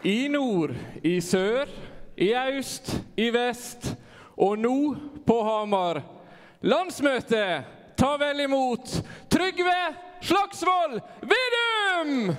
I nord, i sør, i øst, i vest og nå på Hamar. Landsmøte, ta vel imot Trygve Slagsvold Vedum!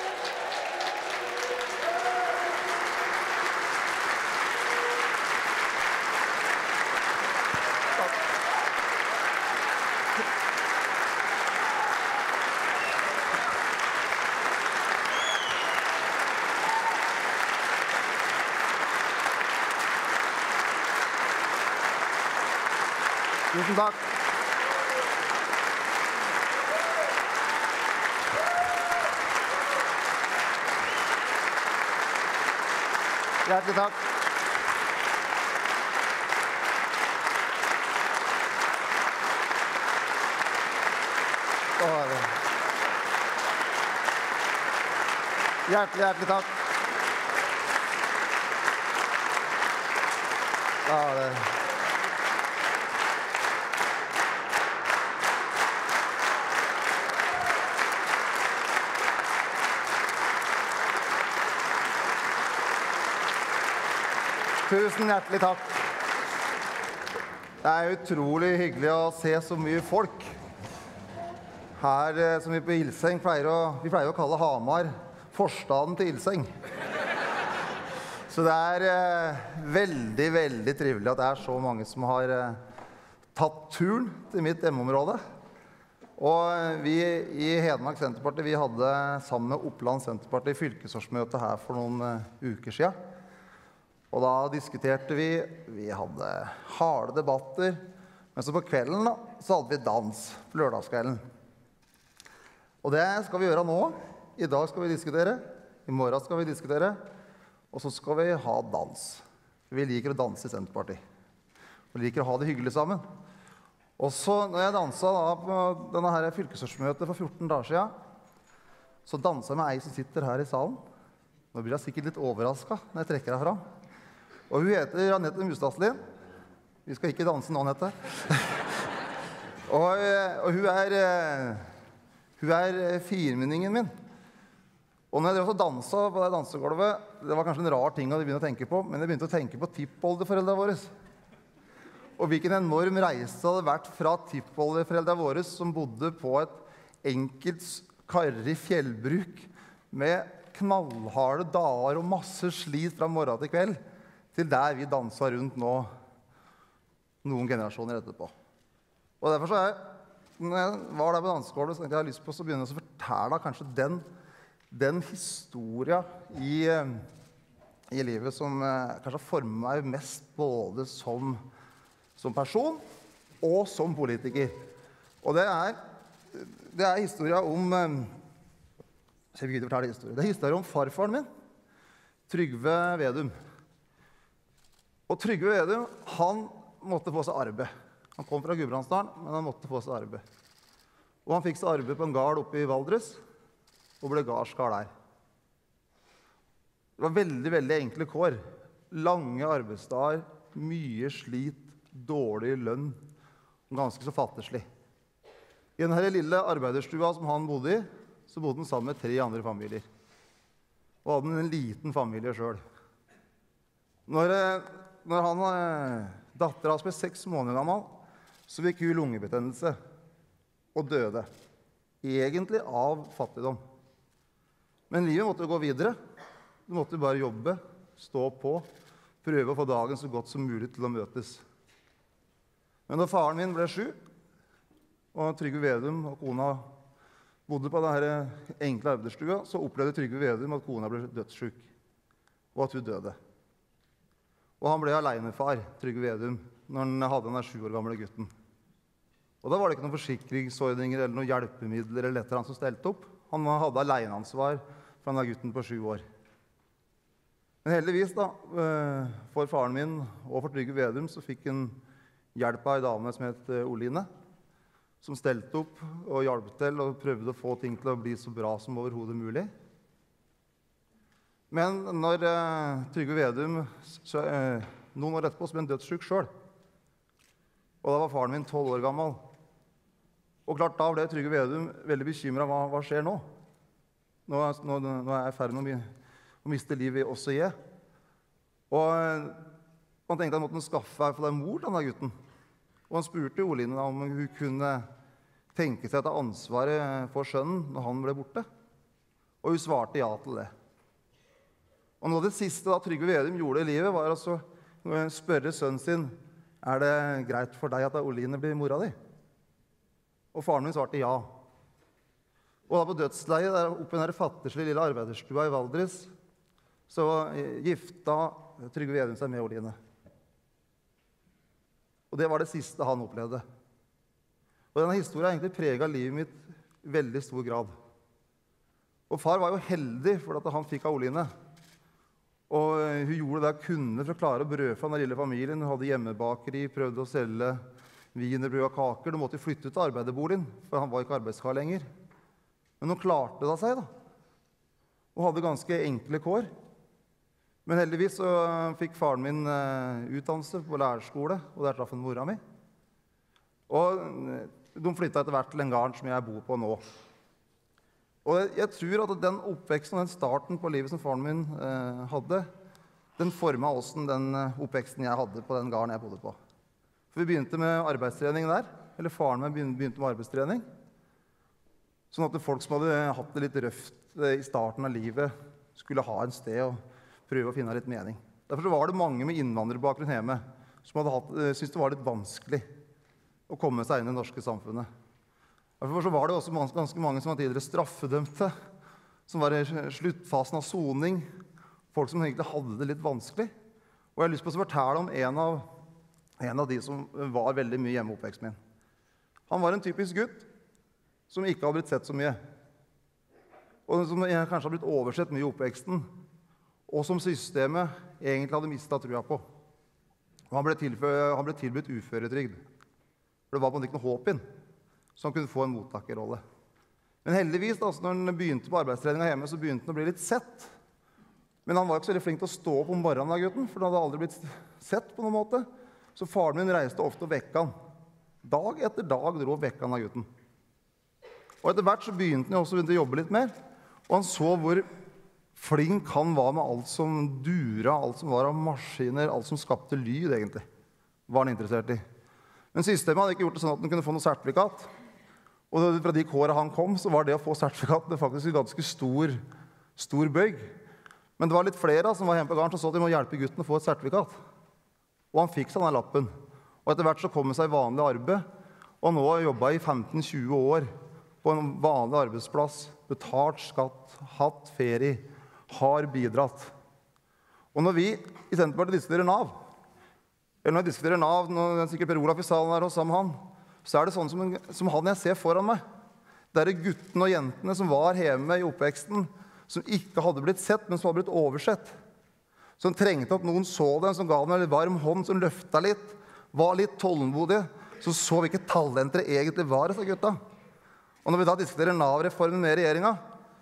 Tusen takk. Hjertelig takk. Hjertelig takk. Tusen hjertelig takk. Det utrolig hyggelig å se så mye folk. Her som vi på Ilseng pleier å kalle Hamar forstaden til Ilseng. Så det veldig, veldig trivelig at det så mange som har tatt turen til mitt hjemmeområde. Og vi i Hedmark Senterparti, vi hadde sammen med Oppland Senterparti fylkesårsmøte her for noen uker siden. Og da diskuterte vi hadde harde debatter, men så på kvelden da, så hadde vi dans på lørdagskvelden. Og det skal vi gjøre nå. I dag skal vi diskutere, i morgen skal vi diskutere, og så skal vi ha dans. Vi liker å danse i Senterparti. Vi liker å ha det hyggelig sammen. Og så når jeg danset da på denne her fylkesårsmøtet for 14 dager siden, så danset jeg med ei som sitter her i salen. Nå blir jeg sikkert litt overrasket når jeg trekker herfra. Og hun heter Anette Mustadslien. Vi skal ikke danse nå, Anette. og hun firmenningen min. Og når jeg danset på det dansegolvet, det var kanskje en rar ting å begynne å tenke på, men jeg begynte å tenke på tippoldeforeldrene våre. Og hvilken enorm reise hadde vært fra tippoldeforeldrene våre som bodde på et enkelt karrig fjellbruk med knallharde dager og masse slit fra morgen til kveld, til der vi danset rundt nå noen generasjoner etterpå. Og derfor så når jeg var der på dansegolvet, så tenkte jeg lyst på å begynne å fortelle kanskje den historien i livet som kanskje former meg mest både som person og som politiker. Og det historien om det er historien om farfaren min, Trygve Vedum. Og Trygve Vedum, han måtte få seg arbeid. Han kom fra Gudbrandsdalen, men han måtte få seg arbeid. Og han fikk seg arbeid på en gard oppe i Valdres, og ble gardskar der. Det var veldig, veldig enkle kår. Lange arbeidsdager, mye slit, dårlig lønn, og ganske så fattigslig. I denne lille arbeiderstua som han bodde i, så bodde han sammen med 3 andre familier. Og hadde en liten familie selv. Når datteren hans ble 6 måneder gammel, så fikk hun lungebetennelse og døde. Egentlig av fattigdom. Men livet måtte gå videre. Du måtte bare jobbe, stå på, prøve å få dagen så godt som mulig til å møtes. Men da faren min ble syk, og Trygve Vedum og kona bodde på denne enkle arbeiderstua, så opplevde Trygve Vedum at kona ble dødssyk, og at hun døde. Og han ble alenefar, Trygve Vedum, når han hadde denne 7 år gamle gutten. Og da var det ikke noen forsikringsordninger eller noen hjelpemidler eller et eller annet som stelte opp. Han hadde aleneansvar for denne gutten på 7 år. Men heldigvis da, for faren min og for Trygve Vedum, så fikk han hjelp av en dame som het Oline, som stelte opp og hjalp til og prøvde å få ting til å bli så bra som overhodet mulig. Men når Trygve Vedum, noen år etterpå, så ble han dødssyk selv. Og da var faren min 12 år gammel. Og klart, da ble Trygve Vedum veldig bekymret. Hva skjer nå? Nå er jeg i ferd med og miste livet også jeg. Og han tenkte han måtte skaffe i hvert fall en mor til denne gutten. Og han spurte Oline om hun kunne tenke seg å ta ansvaret for sønnen når han ble borte. Og hun svarte ja til det. Og noe av det siste da Trygve Vedum gjorde i livet var altså å spørre sønnen sin, er det greit for deg at Oline blir mora di? Og faren min svarte ja. Og da på dødsleiet, der oppe i den fattigslige lille arbeiderstua i Valdres, så gifta Trygve Vedum seg med Oline. Og det var det siste han opplevde. Og denne historien har egentlig preget livet mitt i veldig stor grad. Og far var jo heldig for at han fikk av Oline. Og hun gjorde det hun kunne for å klare å brødfø den lille familien. Hun hadde hjemmebakeri, prøvde å selge wienerbrød og kaker. Du måtte flytte ut til arbeiderboligen, for han var ikke arbeidskar lenger. Men hun klarte det seg da. Og hadde ganske enkle kår. Men heldigvis så fikk faren min utdannelse på lærerskole, og der traff han mora mi. Og de flyttet etter hvert til en garden som jeg bor på nå. Og jeg tror at den oppveksten og den starten på livet som faren min hadde, den formet også den oppveksten jeg hadde på den garden jeg bodde på. For vi begynte med arbeidstrening der, eller faren min begynte med arbeidstrening. Sånn at folk som hadde hatt det litt røft i starten av livet, skulle ha en sted å prøve å finne litt mening. Derfor var det mange med innvandrerbakgrunn hjemme som syntes det var litt vanskelig å komme seg inn i det norske samfunnet. Derfor var det også ganske mange som var tidligere straffedømte, som var i sluttfasen av soning, folk som egentlig hadde det litt vanskelig. Og jeg har lyst til å fortelle om en av de som var veldig mye hjemme i oppveksten min. Han var en typisk gutt som ikke har blitt sett så mye, og som kanskje har blitt oversett mye i oppveksten, og som systemet egentlig hadde mistet trua på. Og han ble tilbudt uføretrygd. For det var på en måte ikke noe håp inn, så han kunne få en mottakerrolle. Men heldigvis, da, når han begynte på arbeidstreninga hjemme, så begynte han å bli litt sett. Men han var ikke så veldig flink til å stå opp om morgenen av gutten, for han hadde aldri blitt sett på noen måte. Så faren min reiste ofte og vekket han. Dag etter dag dro og vekket han av gutten. Og etter hvert så begynte han også å jobbe litt mer, og han så hvor flink han var med alt som dura, alt som var av maskiner, alt som skapte lyd, egentlig, var han interessert i. Men systemet hadde ikke gjort det sånn at han kunne få noe sertifikat. Og fra de kårene han kom, så var det å få sertifikat det faktisk en ganske stor bøyg. Men det var litt flere som var hjemme på garden som så at de må hjelpe gutten å få et sertifikat. Og han fikk seg denne lappen. Og etter hvert så kom han seg i vanlig arbeid, og han nå har jobbet i 15-20 år på en vanlig arbeidsplass, betalt skatt, hatt ferie, har bidratt. Og når vi i Senterpartiet diskuterer Nav, eller når jeg diskuterer Nav, når det er sikkert Per Olaf i salen her og sammen med han, så er det sånn som han jeg ser foran meg. Det er guttene og jentene som var hjemme i oppveksten, som ikke hadde blitt sett, men som hadde blitt oversett. Som trengte at noen så dem, som ga dem en varm hånd, som løftet litt, var litt tålmodige, så hvilke talenter det egentlig var, disse gutta. Og når vi da diskuterer Nav-reformen med regjeringen,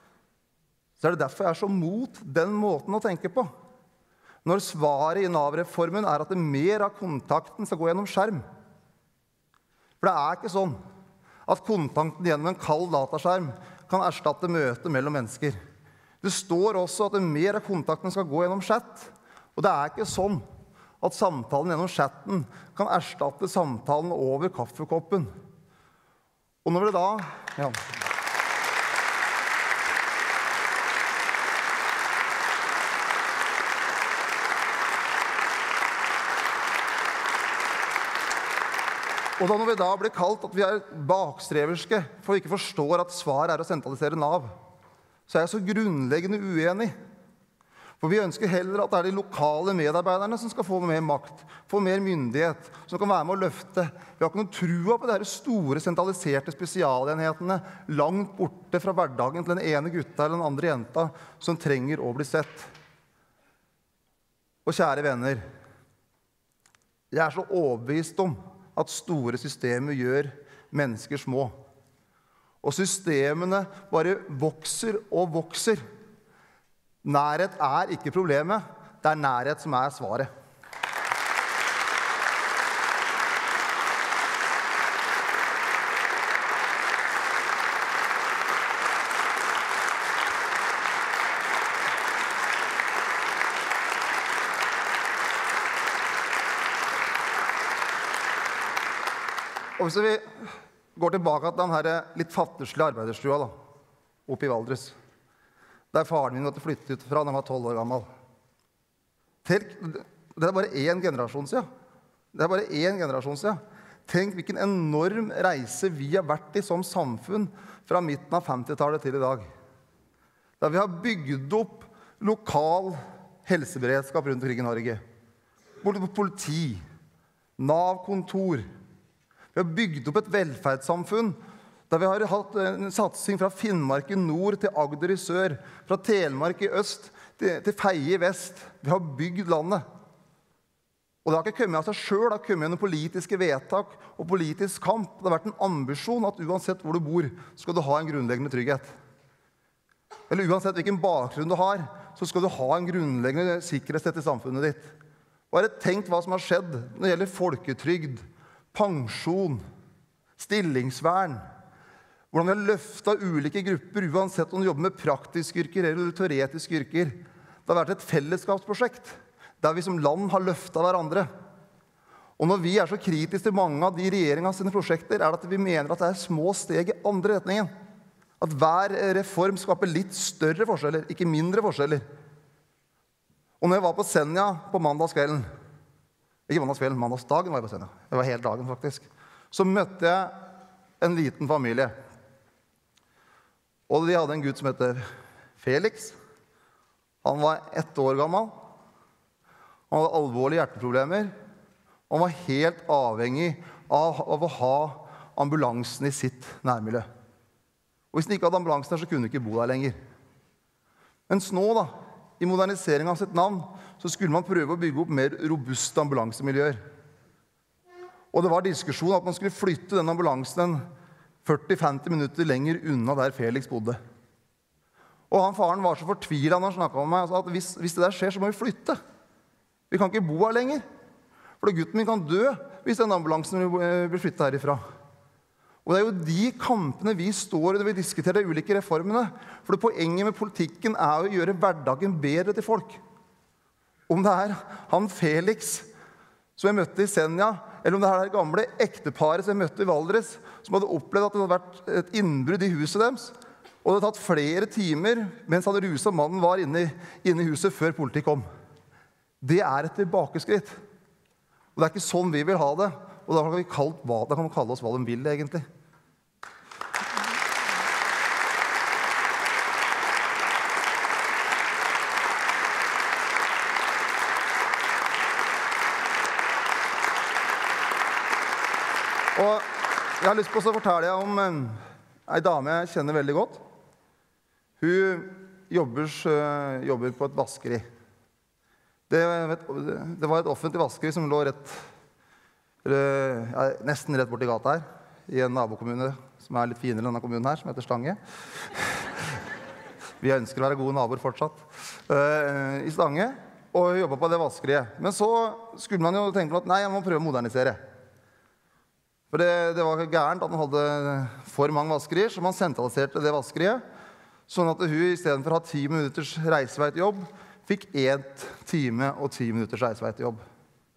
så er det derfor jeg er så mot den måten å tenke på. Når svaret i Nav-reformen er at det mer av kontakten skal gå gjennom skjerm. For det er ikke sånn at kontakten gjennom en kald dataskjerm kan erstatte møtet mellom mennesker. Det står også at det mer av kontakten skal gå gjennom chat. Og det er ikke sånn at samtalen gjennom chatten kan erstatte samtalen over kaffekoppen. Og når det da... Ja. Og da når vi da blir kalt at vi er bakstreverske for vi ikke forstår at svaret er å sentralisere Nav, så er jeg så grunnleggende uenig. For vi ønsker heller at det er de lokale medarbeiderne som skal få mer makt, få mer myndighet, som kan være med å løfte. Vi har ikke noe trua på de her store, sentraliserte spesialenhetene langt borte fra hverdagen til den ene gutta eller den andre jenta som trenger å bli sett. Og kjære venner, jeg er så overbevist om at store systemer gjør mennesker små. Og systemene bare vokser og vokser. Nærhet er ikke problemet, det er nærhet som er svaret. Og hvis vi går tilbake til den her litt fattigslige arbeiderstua da, oppe i Valdres, der faren min måtte flytte ut fra da han var 12 år gammel. Tenk, det bare én generasjon siden. Det bare én generasjon siden. Tenk hvilken enorm reise vi har vært i som samfunn fra midten av 50-tallet til i dag. Der vi har bygd opp lokal helseberedskap rundt omkring i Norge. Både på politi, Nav-kontor. Vi har bygd opp et velferdssamfunn der vi har hatt en satsing fra Finnmark i nord til Agder i sør, fra Telemark i øst til Feie i vest. Vi har bygd landet. Og det har ikke kommet av seg selv, det har kommet gjennom politiske vedtak og politisk kamp. Det har vært en ambisjon at uansett hvor du bor, skal du ha en grunnleggende trygghet. Eller uansett hvilken bakgrunn du har, så skal du ha en grunnleggende sikkerhet i samfunnet ditt. Bare tenk hva som har skjedd når det gjelder folketrygd, pensjon, stillingsvern. Hvordan vi har løftet ulike grupper, uansett om du jobber med praktiske yrker eller teoretiske yrker. Det har vært et fellesskapsprosjekt, der vi som land har løftet hverandre. Og når vi så kritiske til mange av de regjeringens sine prosjekter, det at vi mener at det små steg i andre retningen. At hver reform skaper litt større forskjeller, ikke mindre forskjeller. Og når jeg var på Senja på mandagskvelden, ikke mandagskvelden, mandagsdagen var jeg på Senja, det var hele dagen faktisk, så møtte jeg en liten familie. Og de hadde en gutt som heter Felix. Han var 1 år gammel. Han hadde alvorlige hjerteproblemer. Han var helt avhengig av å ha ambulansen i sitt nærmiljø. Og hvis han ikke hadde ambulansen der, så kunne han ikke bo der lenger. Mens nå da, i moderniseringen av sitt navn, så skulle man prøve å bygge opp mer robuste ambulansemiljøer. Og det var diskusjon at man skulle flytte den ambulansen 40-50 minutter lenger unna der Felix bodde. Og han faren var så fortvilet når han snakket med meg, at hvis det der skjer, så må vi flytte. Vi kan ikke bo her lenger. For gutten min kan dø hvis den ambulansen blir flyttet herifra. Og det jo de kampene vi står i når vi diskuterer de ulike reformene. For poenget med politikken å gjøre hverdagen bedre til folk. Om det han Felix som jeg møtte i Senja, eller om det det gamle ekteparet som jeg møtte i Valdres, som hadde opplevd at det hadde vært et innbrudd i huset deres, og det hadde tatt flere timer mens han ruset mannen var inne i huset før politiet kom. Det et tilbakeskritt. Og det ikke sånn vi vil ha det. Og da kan vi kalle oss hva de vil, egentlig. Og jeg har lyst på å fortelle deg om en dame jeg kjenner veldig godt. Hun jobber på et vaskeri. Det var et offentlig vaskeri som lå nesten rett bort i gata her, i en nabokommune som litt finere enn denne kommunen her, som heter Stange. Vi ønsker å være gode naboer fortsatt. I Stange, og hun jobbet på det vaskeriet. Men så skulle man jo tenke på at nei, jeg må prøve å modernisere. For det var gærent at man hadde for mange vaskerier, så man sentraliserte det vaskeriet, sånn at hun i stedet for å ha 10 minutters reisevei til jobb, fikk 1 time og 10 minutters reisevei til jobb.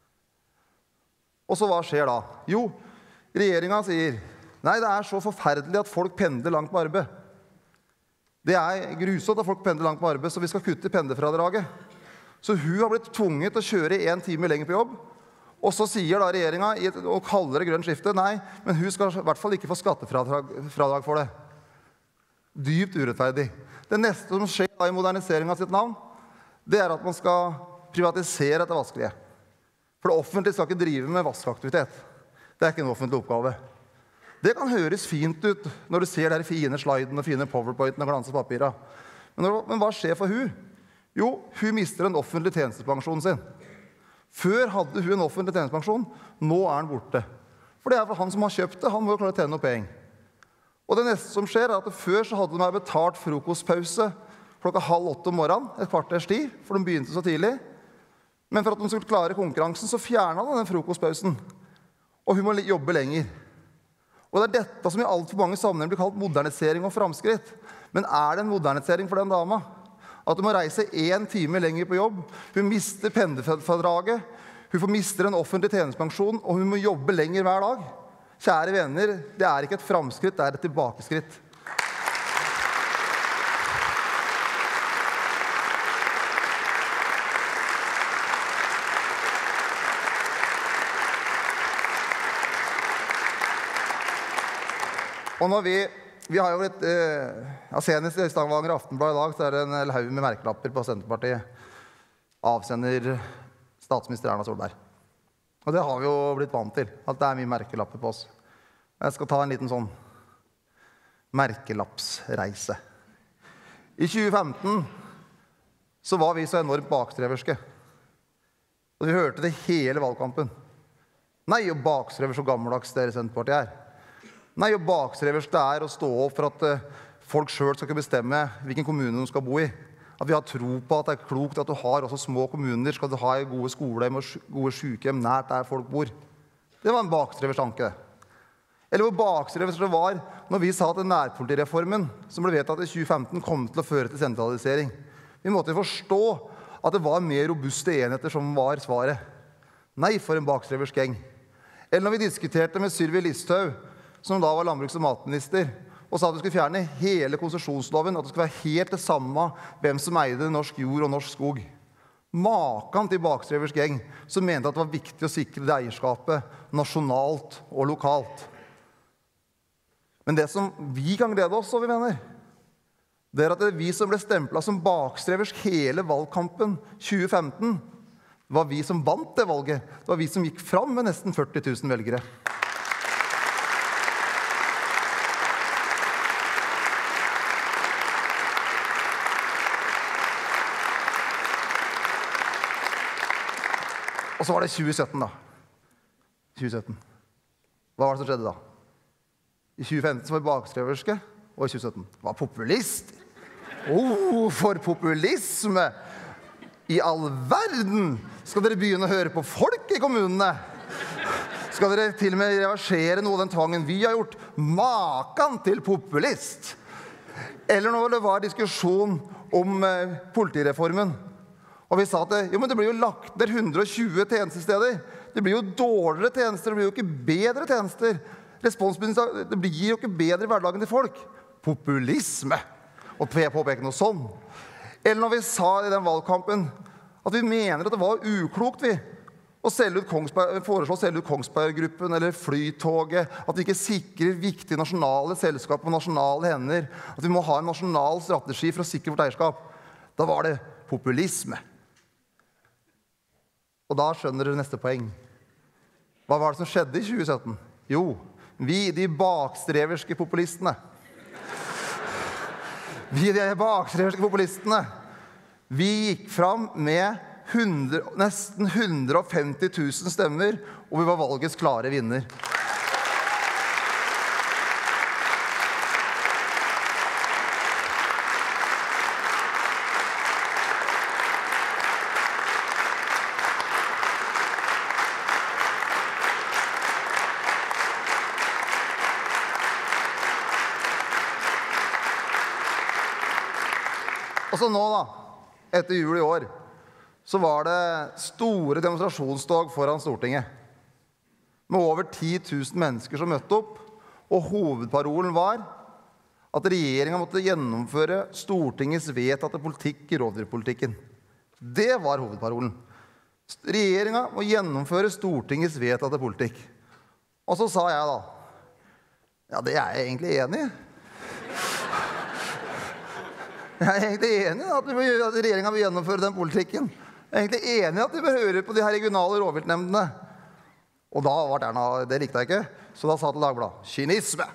Og så hva skjer da? Jo, regjeringen sier, nei, det så forferdelig at folk pendler langt på arbeid. Det grusomt at folk pendler langt på arbeid, så vi skal kutte pendlerfradraget. Så hun har blitt tvunget til å kjøre 1 time lenger på jobb, og så sier da regjeringen, og kaller det grønn skifte, nei, men hun skal i hvert fall ikke få skattefradrag for det. Dypt urettferdig. Det neste som skjer da i moderniseringen av sitt navn, det at man skal privatisere dette vaskeriet. For det offentlige skal ikke drive med vaskeaktivitet. Det ikke en offentlig oppgave. Det kan høres fint ut når du ser de fine slidene og fine powerpointene og glansepapirene. Men hva skjer for hun? Jo, hun mister den offentlige tjenestepensjonen sin. Før hadde hun en offentlig tjenestepensjon, nå den borte. For det for han som har kjøpt det, han må jo klare å tjene noe penger. Og det neste som skjer at før så hadde de betalt frokostpause 7:30 om morgenen, et kvarters tid, for de begynte så tidlig. Men for at de skulle klare konkurransen, så fjernet de den frokostpausen. Og hun må jobbe lenger. Og det dette som i alt for mange sammenhenger blir kalt modernisering og framskritt. Men det en modernisering for den dama? At hun må reise 1 time lenger på jobb, hun mister pendlerfradraget, hun får miste den offentlige tjenestepensjonen, og hun må jobbe lenger hver dag. kjære venner, det ikke et framskritt, det et tilbakeskritt. Og når vi har jo litt, senest i Stavanger Aftenblad I dag, så det en haug med merkelapper på Senterpartiet. Avsender statsminister Erna Solberg. Og det har vi jo blitt vant til, at det mye merkelapper på oss. Jeg skal ta en liten sånn merkelappsreise. I 2015 så var vi så enormt bakstreverske. Og vi hørte det hele valgkampen. Nei, og bakstrever så gammeldags dere Senterpartiet Nei, og bakstreversk det å stå opp for at folk selv skal kunne bestemme hvilken kommune de skal bo I. At vi har tro på at det klokt at du har også små kommuner, skal du ha gode skolehjem og gode sykehjem nært der folk bor. Det var en bakstreversk tanke. Eller hvor bakstreversk det var når vi sa at nærpolitireformen, som ble vedtatt I 2015, kom til å føre til sentralisering. Vi måtte forstå at det var mer robuste enheter som var svaret. Nei, for en bakstreversk gjeng. Eller når vi diskuterte med Sylvi Listhaug, som da var landbruks- og matminister, og sa at du skulle fjerne hele konsesjonsloven, at det skulle være helt det samme hvem som eide norsk jord og norsk skog. Maken til bakstreversk gjeng, som mente at det var viktig å sikre det eierskapet nasjonalt og lokalt. Men det som vi kan glede oss over, venner, det at det vi som ble stemplet som bakstreversk hele valgkampen 2015, det var vi som vant det valget. Det var vi som gikk fram med nesten 40 000 velgere. Og så var det 2017 da. 2017. Hva var det som skjedde da? I 2015 så var vi bakstreverske, og I 2017 var populister. For populisme! I all verden skal dere begynne å høre på folk I kommunene. Skal dere til og med reversere noe av den tvangen vi har gjort. Maken til populist! Eller når det var diskusjon om politireformen, og vi sa at det blir jo lagt ned 120 tjenestesteder. Det blir jo dårligere tjenester, det blir jo ikke bedre tjenester. Responsbyrden, det blir jo ikke bedre I hverdagen til folk. Populisme. Og påpeke noe sånn. Eller når vi sa I den valgkampen at vi mener at det var uklokt å foreslå å selge ut Kongsberg-gruppen eller Flytoget, at vi ikke sikrer viktige nasjonale selskap på nasjonale hender, at vi må ha en nasjonal strategi for å sikre vårt eierskap. Da var det populisme. Og da skjønner dere neste poeng. Hva var det som skjedde I 2017? Jo, vi, de bakstreverske populistene. Vi gikk fram med nesten 150 000 stemmer, og vi var valgets klare vinner. Og så nå da, etter jul I år, så var det store demonstrasjonstog foran Stortinget. Med over 10 000 mennesker som møtte opp, og hovedparolen var at regjeringen måtte gjennomføre Stortingets vedtatte politikk I rovdyrpolitikken. Det var hovedparolen. Regjeringen må gjennomføre Stortingets vedtatte politikk. Og så sa jeg da, ja, det jeg egentlig enig I. Jeg egentlig enig I at regjeringen vil gjennomføre den politikken. Jeg egentlig enig I at de bør høre på de her regionale rovviltnemndene. Og da var det likte jeg ikke. Så da sa jeg til Dagbladet, kynisme.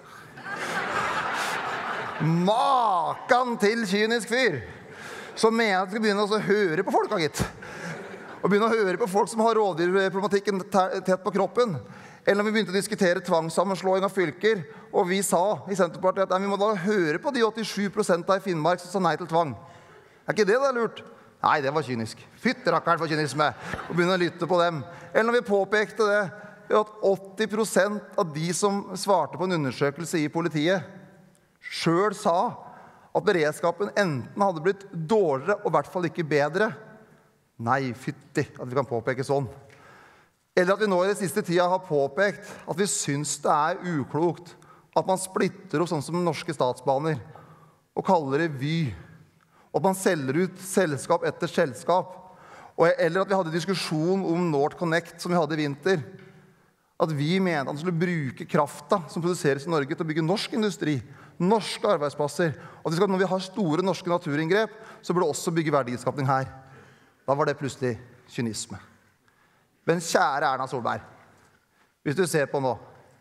Maken til kynisk fyr. Så mener jeg at vi skal begynne å høre på folk, gitt. Og begynne å høre på folk som har rovdyrproblematikken tett på kroppen. Eller når vi begynte å diskutere tvangssammenslåing av fylker, og vi sa I Senterpartiet at vi må da høre på de 87% I Finnmark som sa nei til tvang. Ikke det lurt? Nei, det var kynisk. Fytterakkeren for kynisme. Og begynne å lytte på dem. Eller når vi påpekte det, at 80% av de som svarte på en undersøkelse I politiet, selv sa at beredskapen enten hadde blitt dårligere, og I hvert fall ikke bedre. Nei, fytti, at vi kan påpeke sånn. Eller at vi nå i det siste tida har påpekt at vi synes det uklokt at man splitter opp sånn som norske statsbaner og kaller det Vy, og at man selger ut selskap etter selskap, eller at vi hadde diskusjon om NorthConnect som vi hadde i vinter, at vi mente at man skulle bruke krafta som produseres i Norge til å bygge norsk industri, norske arbeidsplasser, og at når vi har store norske naturinngrep, så burde det også bygge verdiskapning her. Da var det plutselig kynisme. Men kjære Erna Solberg, hvis du ser på nå,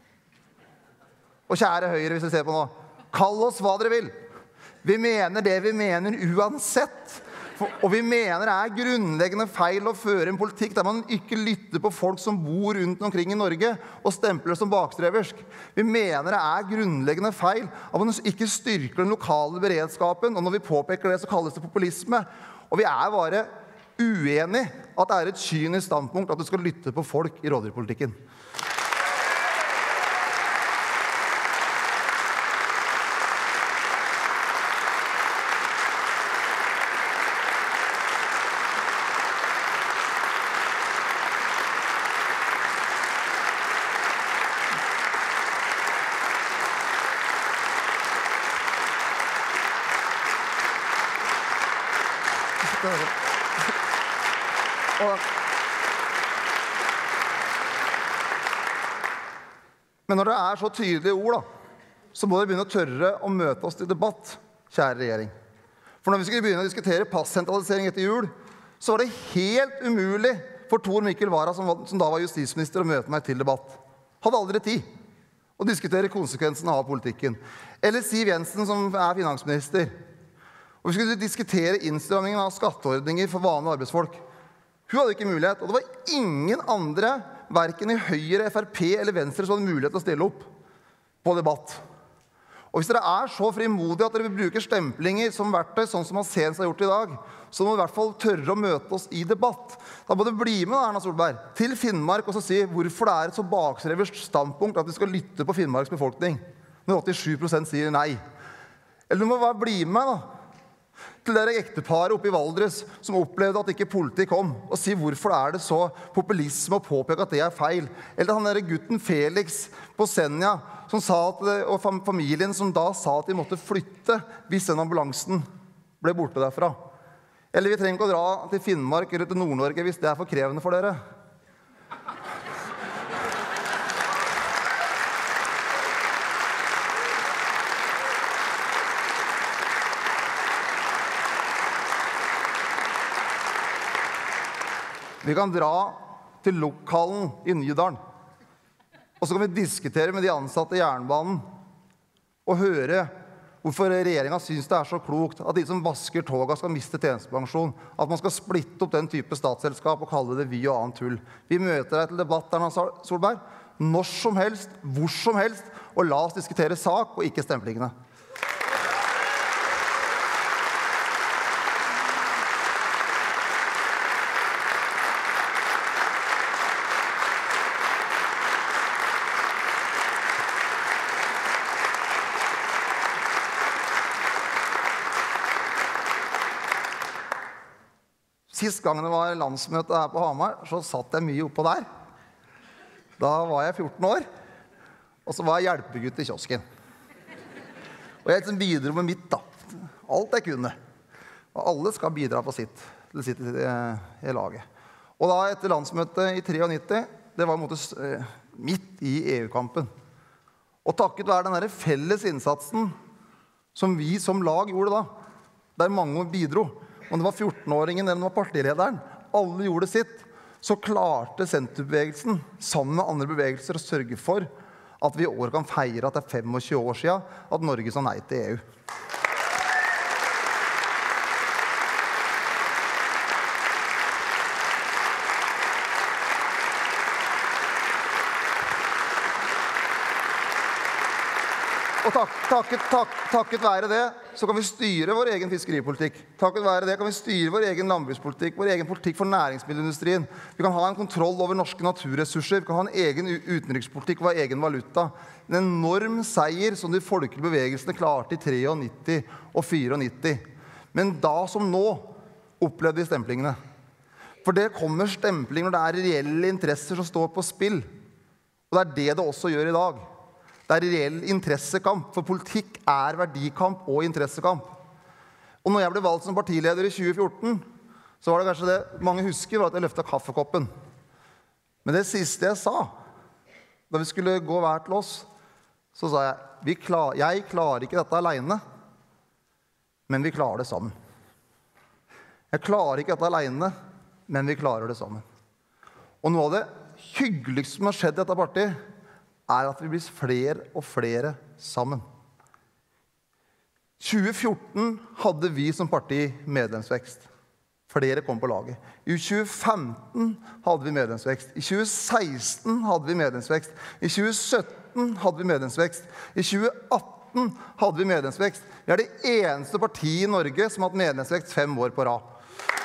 og kjære Høyre, hvis du ser på nå, kall oss hva dere vil. Vi mener det vi mener uansett. Og vi mener det grunnleggende feil å føre en politikk der man ikke lytter på folk som bor rundt omkring i Norge og stempler det som bakstreversk. Vi mener det grunnleggende feil at man ikke styrker den lokale beredskapen, og når vi påpeker det så kalles det populisme. Og vi bare uenige at det et kynisk standpunkt at du skal lytte på folk i rovdyrpolitikken. Men når det så tydelige ord, så må dere begynne å tørre å møte oss til debatt, kjære regjering. For når vi skulle begynne å diskutere passentralisering etter jul, så var det helt umulig for Tor Mikkel Wara, som da var justisminister, å møte meg til debatt. Hadde aldri tid å diskutere konsekvensene av politikken. Eller Siv Jensen, som finansminister. Og vi skulle diskutere innstrammingen av skatteordninger for vanlige arbeidsfolk. Hun hadde ikke mulighet, og det var ingen andre, hverken i Høyre, FrP eller Venstre, som hadde mulighet til å stille opp på debatt. Og hvis dere så frimodige at dere vil bruke stemplinger som verktøy, sånn som man senest har gjort i dag, så må dere i hvert fall tørre å møte oss i debatt. Da må dere bli med, Erna Solberg, til Finnmark og så si hvorfor det et så bakstreversk standpunkt at vi skal lytte på Finnmarks befolkning, når 87% sier nei. Eller du må bare bli med, da. Til dere ekteparet oppe i Valdres som opplevde at ikke politi kom, og si hvorfor det så populisme å påpeke at det feil. Eller han der gutten Felix på Senja, som sa at, og familien som da sa at de måtte flytte hvis den ambulansen ble borte derfra. Eller vi trenger ikke å dra til Finnmark eller til Nord-Norge hvis det for krevende for dere. Vi kan dra til lokalen i Nydalen, og så kan vi diskutere med de ansatte i jernbanen og høre hvorfor regjeringen synes det så klokt at de som vasker toga skal miste tjenestepensjon, at man skal splitte opp den type statsselskap og kalle det Vy og annet tull. Vi møter deg til debatt, Erna Solberg, når som helst, hvor som helst, og la oss diskutere sak og ikke stemplingene. Sist gang det var landsmøte her på Hamar, så satt jeg mye oppå der. Da var jeg 14 år, og så var jeg hjelpegutt i kiosken. Og jeg bidro med mitt da, alt jeg kunne. Og alle skal bidra på sitt, til sitt i laget. Og da etter landsmøtet i 93, det var midt i EU-kampen. Og takket være den der felles innsatsen som vi som lag gjorde da, der mange bidro, om det var 14-åringen eller om det var partilederen, alle gjorde sitt, så klarte senterbevegelsen sammen med andre bevegelser å sørge for at vi i år kan feire at det 25 år siden at Norge sa nei til EU. Og takket være det, så kan vi styre vår egen fiskeripolitikk. Takket være det kan vi styre vår egen landbrukspolitikk, vår egen politikk for næringsmiddelindustrien. Vi kan ha en kontroll over norske naturressurser, vi kan ha en egen utenrikspolitikk, vår egen valuta. En enorm seier som de folkelige bevegelsene klarte i 93 og 94. Men da som nå opplevde vi stemplingene. For det kommer stempling når det reelle interesser som står på spill. Og det det også gjør i dag. Det reell interessekamp, for politikk verdikamp og interessekamp. Og når jeg ble valgt som partileder i 2014, så var det kanskje det mange husker, var at jeg løftet kaffekoppen. Men det siste jeg sa, da vi skulle gå hver til oss, så sa jeg, jeg klarer ikke dette alene, men vi klarer det sammen. Jeg klarer ikke dette alene, men vi klarer det sammen. Og noe av det hyggeligste som har skjedd i dette partiet, at vi blir flere og flere sammen. 2014 hadde vi som parti medlemsvekst. Flere kom på laget. I 2015 hadde vi medlemsvekst. I 2016 hadde vi medlemsvekst. I 2017 hadde vi medlemsvekst. I 2018 hadde vi medlemsvekst. Vi det eneste partiet i Norge som har hatt medlemsvekst 5 år på rad.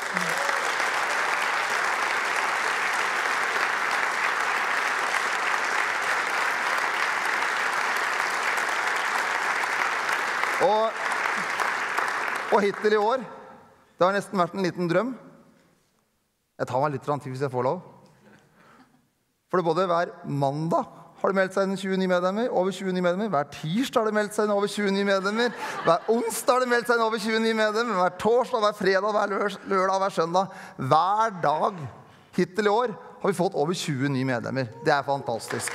Og hittil i år, det har nesten vært en liten drøm. Jeg tar meg litt tid hvis jeg får lov. For det både hver mandag har det meldt seg inn 29 medlemmer, over 29 medlemmer. Hver tirsdag har det meldt seg inn over 29 medlemmer. Hver onsdag har det meldt seg inn over 29 medlemmer. Hver torsdag, hver fredag, hver lørdag, hver søndag. Hver dag hittil i år har vi fått over 29 medlemmer. Det fantastisk.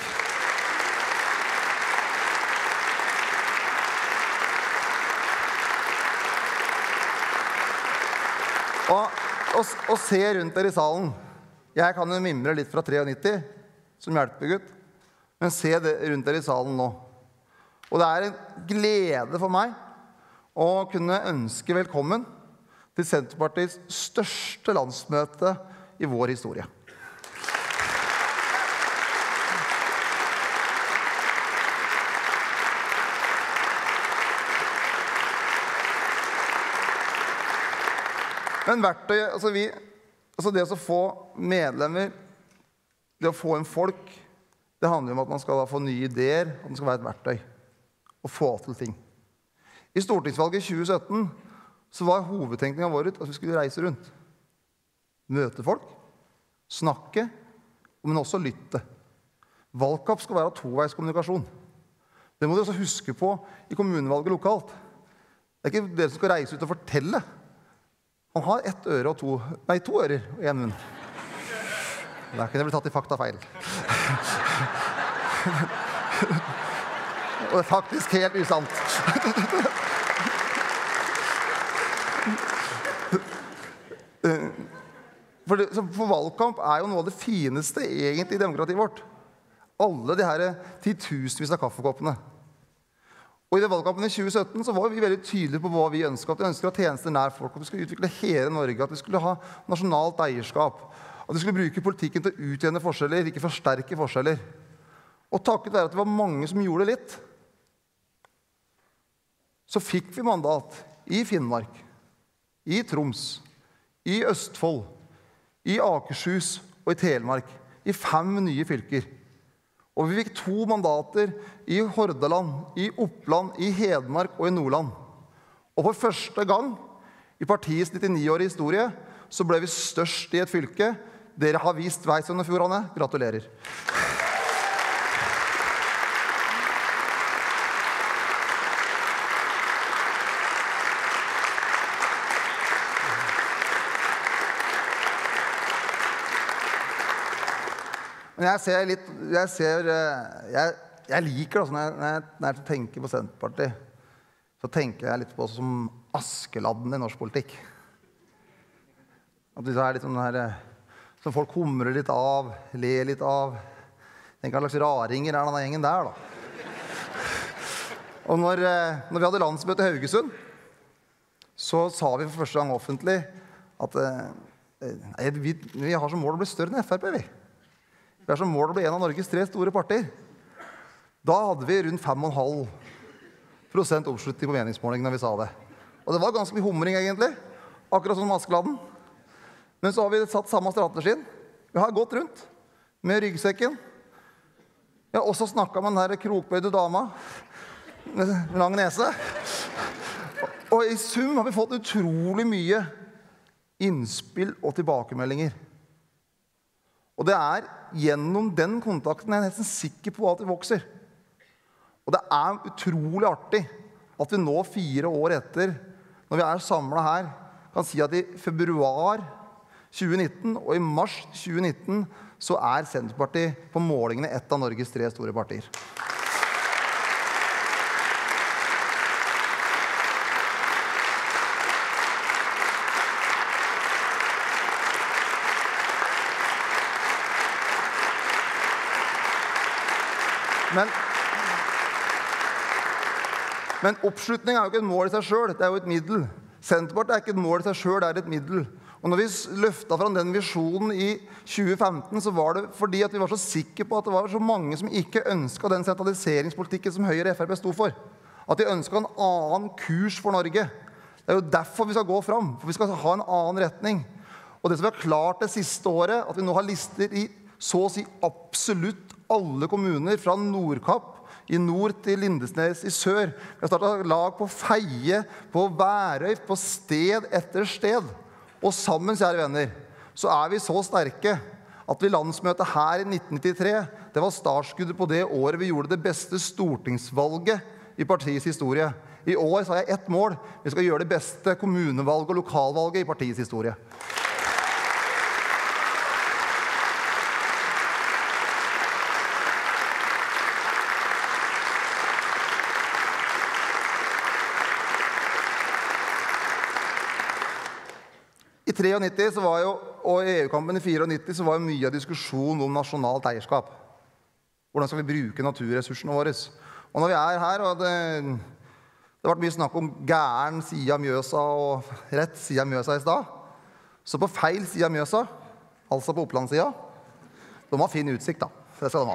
Og se rundt der i salen. Jeg kan jo mimre litt fra 93, som hjelpegutt, men se det rundt der i salen nå. Og det en glede for meg å kunne ønske velkommen til Senterpartiets største landsmøte i vår historie. Men verktøy, det å få medlemmer, det å få en folk, det handler om at man skal få nye ideer, at det skal være et verktøy, og få til ting. I stortingsvalget i 2017 så var hovedtenkningen vår at vi skulle reise rundt. Møte folk, snakke, men også lytte. Valgkamp skal være toveiskommunikasjon. Det må dere også huske på i kommunevalget lokalt. Det ikke dere som skal reise ut og fortelle. Han har 1 øre og 2 ører og 1 munn. Der kunne det bli tatt i fakta feil. Og det faktisk helt usant. For valgkamp jo noe av det fineste egentlig i demokratiet vårt. Alle de her 10.000 av kaffekoppene. Og i det valgkampen i 2017 så var vi veldig tydelige på hva vi ønsket. At vi ønsket å ha tjenester nær folk, at vi skulle utvikle hele Norge, at vi skulle ha nasjonalt eierskap, at vi skulle bruke politikken til å utjevne forskjeller, ikke forsterke forskjeller. Og takket være at det var mange som gjorde litt, så fikk vi mandat i Finnmark, i Troms, i Østfold, i Akershus og i Telemark, i 5 nye fylker. Og vi fikk 2 mandater i Hordaland, i Oppland, i Hedmark og i Nordland. Og for første gang i partiets 99-årige historie så ble vi størst i et fylke. Dere har vist vei, Sogn og Fjordane. Gratulerer. Men jeg liker det, når jeg tenker på Senterpartiet, så tenker jeg litt på som Askeladden i norsk politikk. At det litt sånn her, som folk humrer litt av, ler litt av. Tenk hva slags raringer denne gjengen der, da. Og når vi hadde landsmøte i Haugesund, så sa vi for første gang offentlig at vi har som mål å bli større enn FRP, vi. Vi har som mål å bli en av Norges 3 store partier. Da hadde vi rundt 5,5% oppslutning på meningsmålingen når vi sa det. Og det var ganske mye humring egentlig, akkurat som Askeladden. Men så har vi satt samme strategien. Vi har gått rundt med ryggsekken. Vi har også snakket med den her krokbøyde dama med lang nese. Og i sum har vi fått utrolig mye innspill og tilbakemeldinger. Og det gjennom den kontakten jeg nesten sikker på at vi vokser. Og det utrolig artig at vi nå 4 år etter, når vi samlet her, kan si at i februar 2019 og i mars 2019 så Senterpartiet på målingene et av Norges 3 store partier. Men oppslutning jo ikke et mål i seg selv, det jo et middel. Senterpartiet ikke et mål i seg selv, det et middel. Og når vi løftet fram den visjonen i 2015, så var det fordi at vi var så sikre på at det var så mange som ikke ønsket den sentraliseringspolitikken som Høyre og FrP stod for. At de ønsket en annen kurs for Norge. Det jo derfor vi skal gå fram, for vi skal ha en annen retning. Og det som vi har klart det siste året, at vi nå har lister i så å si absolutt alle kommuner, fra Nordkapp i nord til Lindesnes i sør. Vi har startet lag på Feie, på Værøy, på sted etter sted. Og sammen, kjære venner, så vi så sterke at vi landsmøtet her i 1993, det var startskuddet på det året vi gjorde det beste stortingsvalget i partiets historie. I år så har jeg ett mål. Vi skal gjøre det beste kommunevalget og lokalvalget i partiets historie. I 93 så var jo, og i EU-kampen i 94 så var jo mye av diskusjonen om nasjonalt eierskap. Hvordan skal vi bruke naturressursene våre? Og når vi her, og det har vært mye snakk om gæren side av Mjøsa og rett side av Mjøsa i sted, så på feil side av Mjøsa, altså på Opplandssida, de har fin utsikt da, det skal de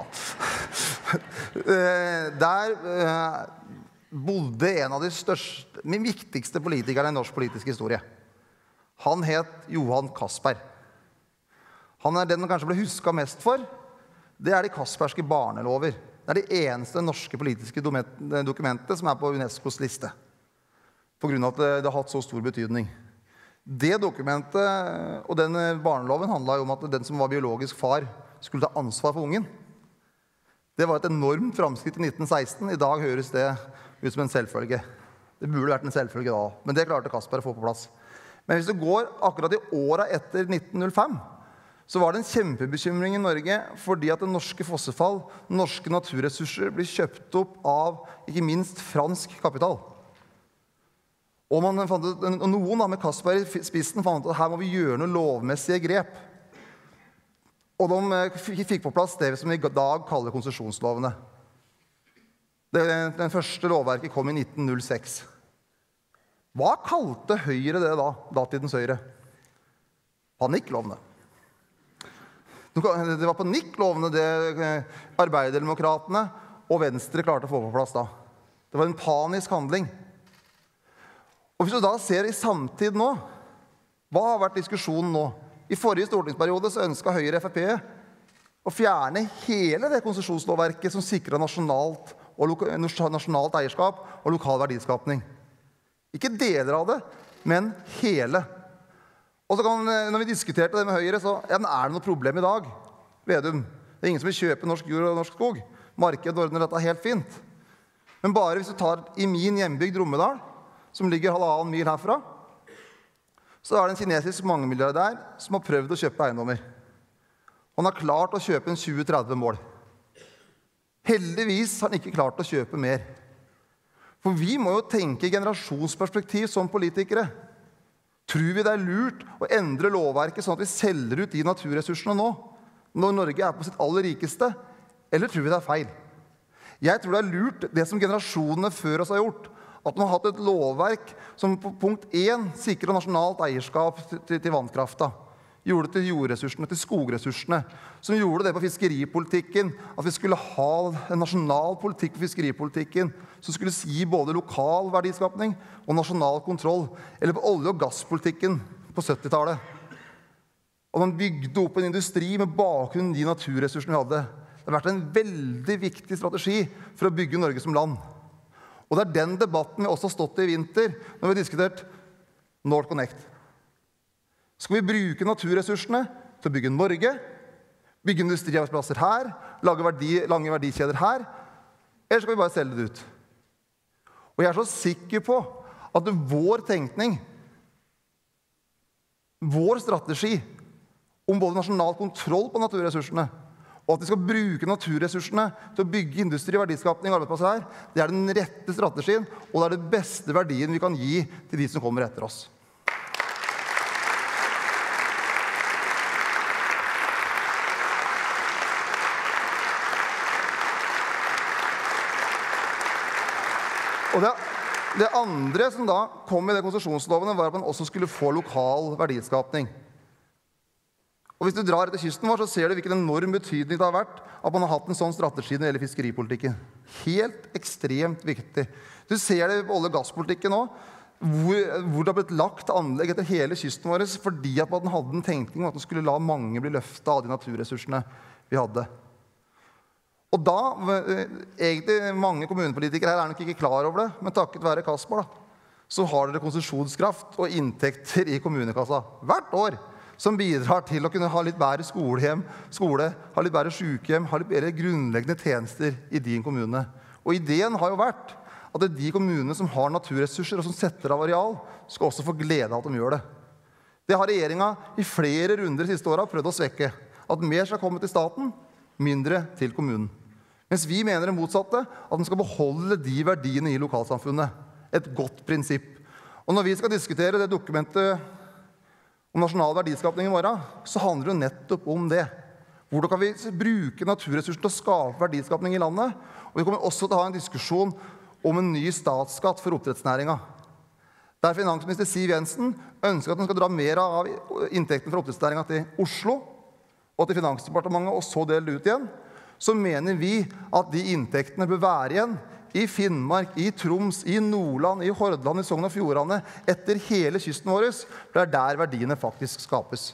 ha. Der bodde en av de største, min viktigste politikerne i norsk politisk historie. Han het Johan Castberg. Han den man kanskje ble husket mest for. Det de Castbergske barnelover. Det det eneste norske politiske dokumentet som på UNESCOs liste. På grunn av at det har hatt så stor betydning. Det dokumentet og den barneloven handlet jo om at den som var biologisk far skulle ta ansvar for ungen. Det var et enormt framskritt i 1916. I dag høres det ut som en selvfølge. Det burde vært en selvfølge da, men det klarte Castberg å få på plass. Men hvis det går akkurat i året etter 1905, så var det en kjempebekymring i Norge fordi at det norske fossefall, norske naturressurser, blir kjøpt opp av ikke minst fransk kapital. Og noen med Castberg i spissen fant at her må vi gjøre noen lovmessige grep. Og de fikk på plass det som vi i dag kaller konsesjonslovene. Den første lovverket kom i 1906. Hva kalte Høyre det da, datidens Høyre? Panikklovene. Det var panikklovene det Arbeiderdemokratene og Venstre klarte å få på plass da. Det var en panisk handling. Og hvis du da ser i samtid nå, hva har vært diskusjonen nå? I forrige stortingsperiode så ønsket Høyre og FrP å fjerne hele det konsesjonslovverket som sikret nasjonalt eierskap og lokal verdiskapning. Ikke deler av det, men hele. Og så når vi diskuterte det med Høyre, så det noe problem i dag, Vedum. Det ingen som vil kjøpe norsk jord og norsk skog. Markedet ordner dette helt fint. Men bare hvis du tar i min hjembygd Romedal, som ligger 1,5 mil herfra, så det en kinesisk mangemilliardær som har prøvd å kjøpe eiendommer. Han har klart å kjøpe en 20-30 mål. Heldigvis har han ikke klart å kjøpe mer. For vi må jo tenke i generasjonsperspektiv som politikere. Tror vi det lurt å endre lovverket sånn at vi selger ut de naturressursene nå, når Norge på sitt aller rikeste, eller tror vi det feil? Jeg tror det lurt det som generasjonene før oss har gjort, at man har hatt et lovverk som på punkt 1 sikrer nasjonalt eierskap til vannkrafta, gjorde det til jordressursene, til skogressursene, som gjorde det på fiskeripolitikken, at vi skulle ha en nasjonal politikk på fiskeripolitikken, som skulle gi både lokal verdiskapning og nasjonal kontroll, eller på olje- og gasspolitikken på 70-tallet. Og man bygde opp en industri med bakgrunn i de naturressursene vi hadde. Det har vært en veldig viktig strategi for å bygge Norge som land. Og det den debatten vi også har stått i vinter, når vi har diskutert NorthConnect. Skal vi bruke naturressursene til å bygge Norge, Bygge industriarbeidsplasser her, lage lange verdikjeder her, eller skal vi bare selge det ut? Og jeg er så sikker på at vår tenkning, vår strategi om både nasjonal kontroll på naturressursene, og at vi skal bruke naturressursene til å bygge industri, verdiskapning og arbeidsplasser her, det er den rette strategien, og det er den beste verdien vi kan gi til de som kommer etter oss. Og det andre som da kom i det konsesjonslovene, var at man også skulle få lokal verdiskapning. Og hvis du drar etter kysten vår, så ser du hvilken enorm betydning det har vært at man har hatt en sånn strategi når det gjelder fiskeripolitikken. Helt ekstremt viktig. Du ser det på olje- og gasspolitikken nå, hvor det har blitt lagt anlegg etter hele kysten vår, fordi at man hadde en tenkning om at man skulle la mange bli løftet av de naturressursene vi hadde. Og da, egentlig mange kommunepolitikere her er nok ikke klar over det, men takket være Kaspar da, så har dere konsesjonskraft og inntekter i kommunekassa hvert år, som bidrar til å kunne ha litt bedre skole, ha litt bedre sykehjem, ha litt bedre grunnleggende tjenester i din kommune. Og ideen har jo vært at de kommunene som har naturressurser og som setter av areal, skal også få glede av at de gjør det. Det har regjeringen i flere runder de siste årene prøvd å svekke. At mer skal komme til staten, mindre til kommunen. Mens vi mener det motsatte, at den skal beholde de verdiene i lokalsamfunnet. Et godt prinsipp. Og når vi skal diskutere det dokumentet om nasjonal verdiskapning i morgen, så handler det nettopp om det. Hvordan kan vi bruke naturressurser til å skape verdiskapning i landet? Og vi kommer også til å ha en diskusjon om en ny statsskatt for oppdrettsnæringen. Der finansminister Siv Jensen ønsker at den skal dra mer av inntekten fra oppdrettsnæringen til Oslo og til Finansdepartementet, og så dele det ut igjen, så mener vi at de inntektene bør være igjen i Finnmark, i Troms, i Nordland, i Hordaland, i Sogn og Fjordane, etter hele kysten vår, for det er der verdiene faktisk skapes.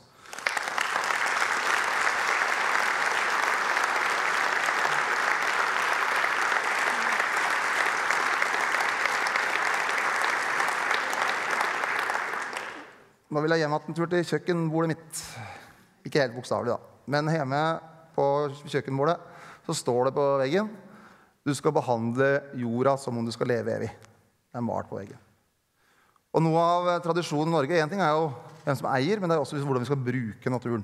Nå vil jeg hjem en tur til kjøkkenbordet mitt. Ikke helt bokstavelig da, men hjemme på kjøkkenbordet så står det på veggen: du skal behandle jorda som om du skal leve evig. Det er malt på veggen. Og noe av tradisjonen i Norge, en ting er jo hvem som eier, men det er også hvordan vi skal bruke naturen.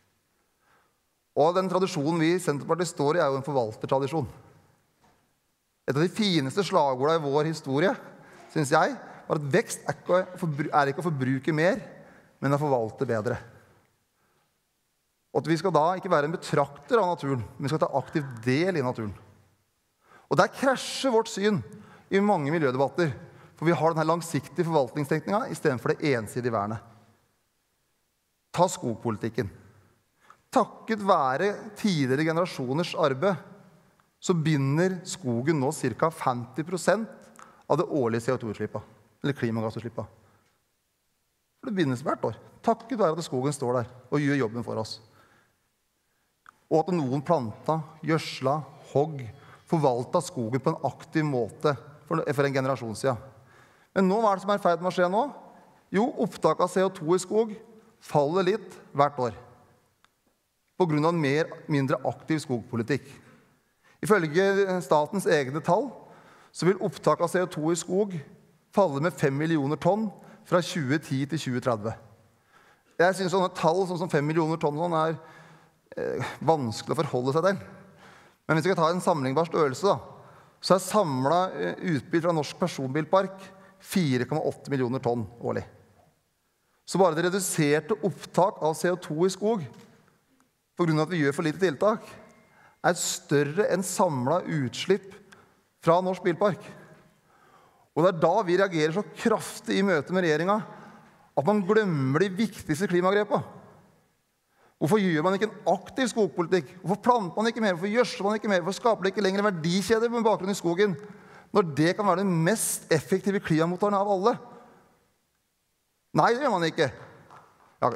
Og den tradisjonen vi i Senterpartiet står i er jo en forvaltertradisjon. Et av de fineste slagordene i vår historie, synes jeg, var at vekst er ikke å forbruke mer, men å forvalte bedre. Og at vi skal da ikke være en betrakter av naturen, men vi skal ta aktiv del i naturen. Og der krasjer vårt syn i mange miljødebatter, for vi har denne langsiktige forvaltningstenkningen i stedet for det ensidige vernet. Ta skogpolitikken. Takket være tidligere generasjoners arbeid, så binder skogen nå ca. 50% av det årlige CO2-utslippet, eller klimagassutslippet. For det bindes hvert år, takket være at skogen står der og gjør jobben for oss. Og at noen planta, gjødsla, hogg, forvaltet skogen på en aktiv måte for en generasjon siden. Men nå, hva er det som er i ferd med å skje nå? Jo, opptak av CO2 i skog faller litt hvert år, på grunn av en mindre aktiv skogpolitikk. Ifølge statens egne tall, så vil opptak av CO2 i skog falle med 5 millioner tonn fra 2010 til 2030. Jeg synes sånne tall sånn som 5 millioner tonn er vanskelig å forholde seg til. Men hvis vi skal ta en sammenlignbar størrelse, så er samlet utbytte fra norsk personbilpark 4,8 millioner tonn årlig. Så bare det reduserte opptak av CO2 i skog, på grunn av at vi gjør for lite tiltak, er større enn samlet utslipp fra norsk bilpark. Og det er da vi reagerer så kraftig i møte med regjeringen, at man glemmer de viktigste klimagrepene. Hvorfor gjør man ikke en aktiv skogpolitikk? Hvorfor planter man ikke mer? Hvorfor gjødsler man ikke mer? Hvorfor skaper det ikke lenger verdikjeder med bakgrunn i skogen, når det kan være den mest effektive klimamotoren av alle? Nei, det gjør man ikke. Ja.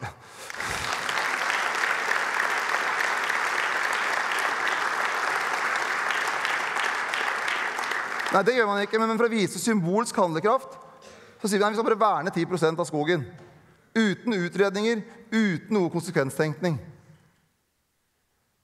Nei, det gjør man ikke, men for å vise symbolsk handlekraft, så sier vi at vi skal bare verne 10% av skogen. Uten utredninger, uten noe konsekvenstenkning.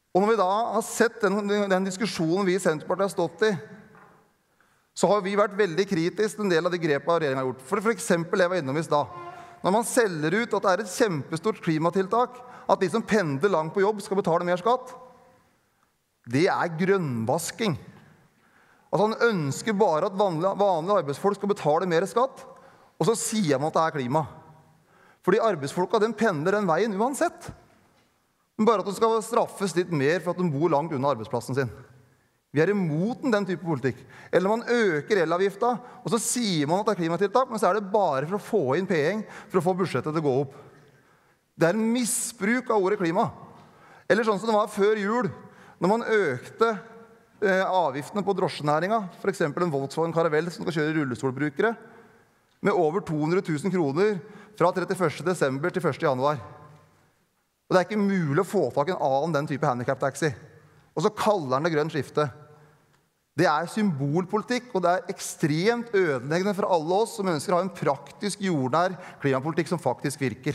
Og når vi da har sett den diskusjonen vi i Senterpartiet har stått i, så har vi vært veldig kritisk til en del av de grepene regjeringen har gjort. For eksempel, jeg var innom i sted, når man selger ut at det er et kjempestort klimatiltak, at de som pendler langt på jobb skal betale mer skatt, det er grønnvasking. Altså han ønsker bare at vanlige arbeidsfolk skal betale mer skatt, og så sier man at det er klima. Fordi arbeidsfolka, den pendler den veien uansett. Men bare at de skal straffes litt mer for at de bor langt unna arbeidsplassen sin. Vi er imot den type politikk. Eller man øker elavgifta, og så sier man at det er klimatiltak, men så er det bare for å få inn penger for å få budsjettet til å gå opp. Det er en misbruk av ordet klima. Eller sånn som det var før jul, når man økte avgiftene på drosjenæringa, for eksempel en Volkswagen Caravelle som skal kjøre rullestolbrukere, med over 200 000 kroner fra 31. desember til 1. januar. Og det er ikke mulig å få tak i en annen den type handicap-taxi. Og så kaller han det grønt skifte. Det er symbolpolitikk, og det er ekstremt ødeleggende for alle oss som ønsker å ha en praktisk, jordnær klimapolitikk som faktisk virker.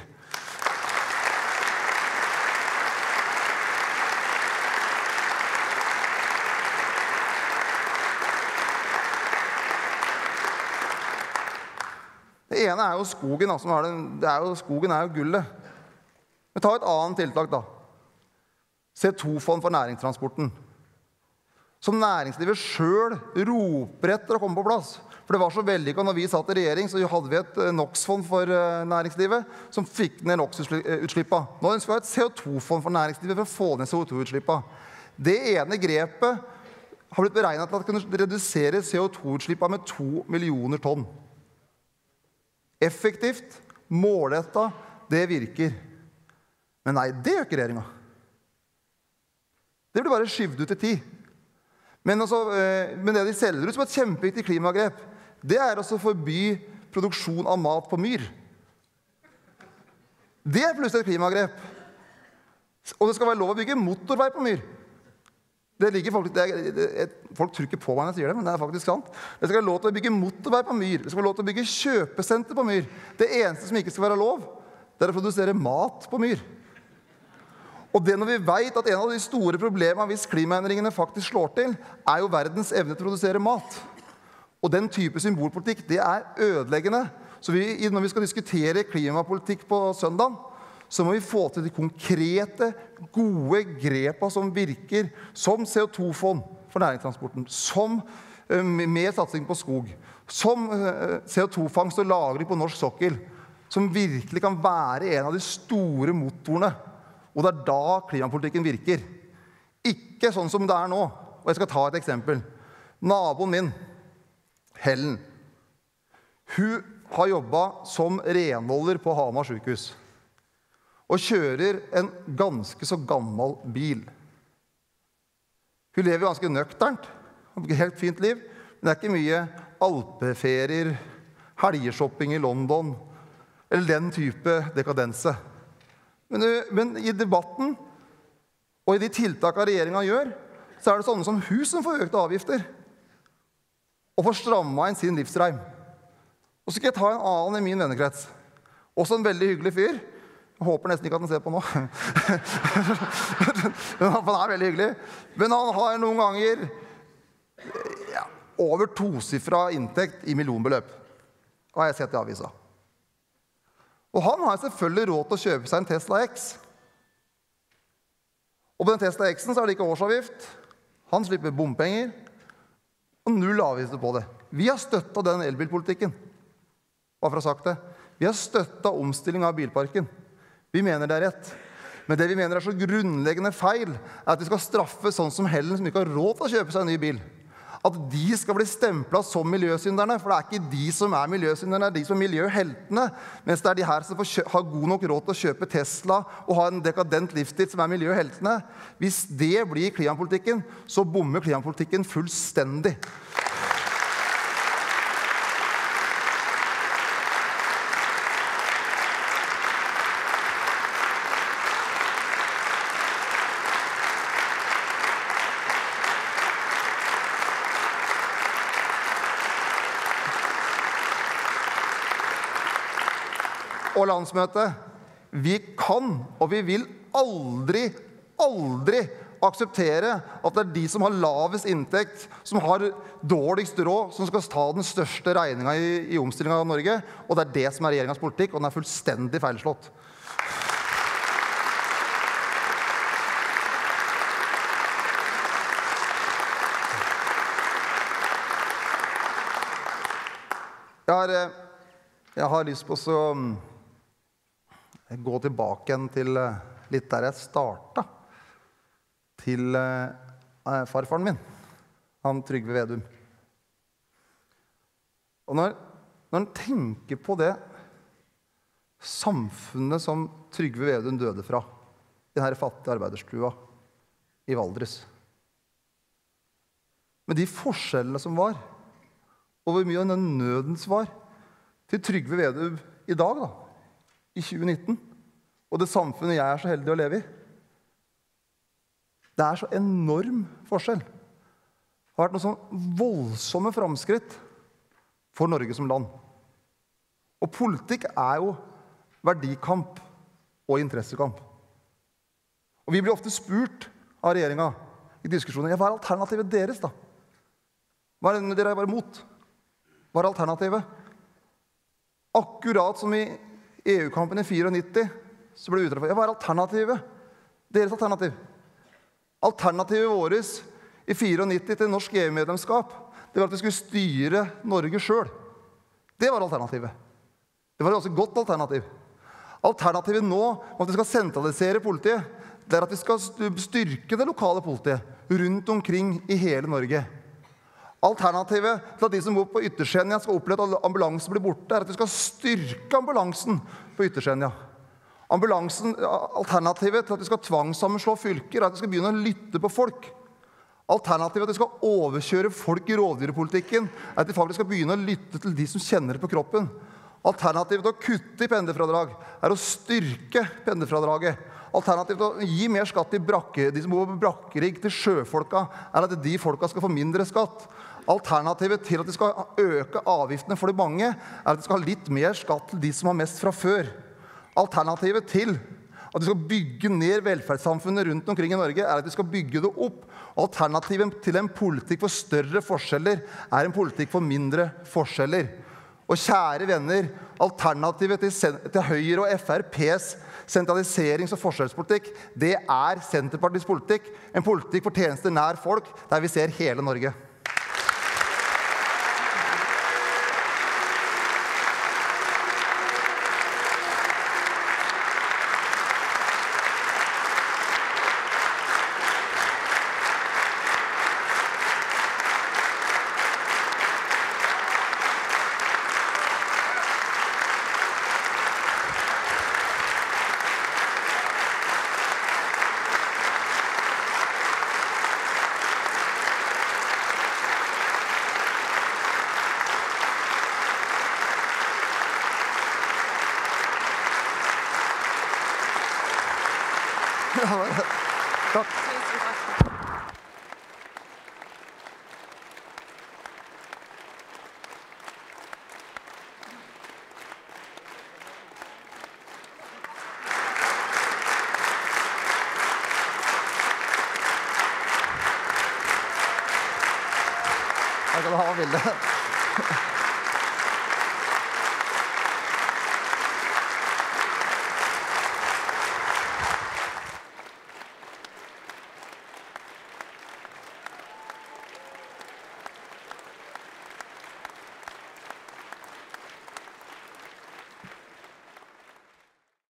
Det ene er jo skogen, skogen er jo gullet. Men ta et annet tiltak da. CO2-fond for næringstransporten. Som næringslivet selv roper etter å komme på plass. For det var så vellykket når vi satt i regjering, så hadde vi et NOx-fond for næringslivet som fikk ned NOx-utslippene. Nå ønsker vi et CO2-fond for næringslivet for å få ned CO2-utslippene. Det ene grepet har blitt beregnet til at det kunne redusere CO2-utslippene med 2 millioner tonn. Effektivt, målrettet, det virker. Men nei, det gjør ikke regjeringen. Det blir bare skyvd ut i tid. Men det de selger ut som et kjempeviktig klimagrep, det er å forby produksjon av mat på myr. Det er plutselig et klimagrep. Og det skal være lov å bygge motorvei på myr. Folk tror ikke på meg når jeg sier det, men det er faktisk sant. Det skal være lov til å bygge motorvei på myr. Det skal være lov til å bygge kjøpesenter på myr. Det eneste som ikke skal være lov, det er å produsere mat på myr. Og det når vi vet at en av de store problemene hvis klimaendringene faktisk slår til, er jo verdens evne til å produsere mat. Og den type symbolpolitikk, det er ødeleggende. Så når vi skal diskutere klimapolitikk på søndag, så må vi få til de konkrete, gode grepene som virker, som CO2-fond for næringstransporten, som mer satsing på skog, som CO2-fangst og lagring på norsk sokkel, som virkelig kan være en av de store motorene. Og det er da klimapolitikken virker. Ikke sånn som det er nå. Og jeg skal ta et eksempel. Naboen min, Helen, hun har jobbet som renholder på Hamar sykehus. Og kjører en ganske så gammel bil. Hun lever ganske nøkternt. Hun har et helt fint liv. Men det er ikke mye alpeferier, helgeshopping i London, eller den type dekadense. Men i debatten og i de tiltakene regjeringen gjør, så er det sånne som hun som får økte avgifter og får strammet inn sin livsreim. Og så skal jeg ta en annen i min vennekrets. Også en veldig hyggelig fyr. Jeg håper nesten ikke at han ser på nå. Men han er veldig hyggelig. Men han har noen ganger over 2-sifret inntekt i millionbeløp. Det har jeg sett i avisa. Og han har selvfølgelig råd til å kjøpe seg en Tesla X. Og på den Tesla X-en så er det ikke årsavgift. Han slipper bompenger. Og 0 avgifter på det. Vi har støttet den elbilpolitikken. Bare for å ha sagt det. Vi har støttet omstilling av bilparken. Vi mener det er rett. Men det vi mener er så grunnleggende feil, er at vi skal straffe sånn som Helen som ikke har råd til å kjøpe seg en ny bil. At de skal bli stemplet som miljøsynderne, for det er ikke de som er miljøsynderne, det er de som er miljøheltene, mens det er de her som har god nok råd til å kjøpe Tesla og ha en dekadent livsstil som er miljøheltene. Hvis det blir klimapolitikken, så bommer klimapolitikken fullstendig. Og landsmøtet, vi kan og vi vil aldri akseptere at det de som har lavest inntekt, som har dårligst råd, som skal ta den største regningen i omstillingen av Norge, og det det som regjeringens politikk, og den fullstendig feilslått. Jeg har lyst på å gå tilbake igjen til litt der jeg startet, til farfaren min, han Trygve Vedum. Og når han tenker på det samfunnet som Trygve Vedum døde fra, i denne fattige arbeiderstua i Valdres, med de forskjellene som var, og hvor mye av den nøden som var til Trygve Vedum i dag, da, i 2019, og det samfunnet jeg så heldig å leve i. Det så enorm forskjell. Det har vært noen sånn voldsomme framskritt for Norge som land. Og politikk jo verdikamp og interessekamp. Og vi blir ofte spurt av regjeringen i diskusjoner, hva alternativet deres da? Hva det dere bare mot? Hva alternativet? Akkurat som i EU-kampen i 94, så ble det uttrykt for, hva alternativet? Deres alternativ. Alternativet våres i 94 til norsk EU-medlemskap, det var at vi skulle styre Norge selv. Det var alternativet. Det var også et godt alternativ. Alternativet nå, at vi skal sentralisere politiet, det at vi skal styrke det lokale politiet rundt omkring i hele Norge. Alternativet til at de som bor på Yttersenja skal oppleve at ambulansen blir borte, at vi skal styrke ambulansen på Yttersenja. Alternativet til at vi skal tvangssammenslå fylker, at vi skal begynne å lytte på folk. Alternativet til at vi skal overkjøre folk i rovdyrpolitikken, at vi faktisk skal begynne å lytte til de som kjenner det på kroppen. Alternativet til å kutte i pendlerfradrag å styrke pendlerfradraget. Alternativet til å gi mer skatt til de som bor på brakkerigg, til sjøfolka, at de folka skal få mindre skatt. Alternativet til at vi skal øke avgiftene for de mange, at vi skal ha litt mer skatt til de som har mest fra før. Alternativet til at vi skal bygge ned velferdssamfunnet rundt omkring i Norge, at vi skal bygge det opp. Alternativet til en politikk for større forskjeller en politikk for mindre forskjeller. Og kjære venner, alternativet til Høyre og FrPs sentraliserings- og forskjellspolitikk, det Senterpartiets politikk, en politikk for tjenester nær folk, der vi ser hele Norge. Takk. Jeg kan ha bildet.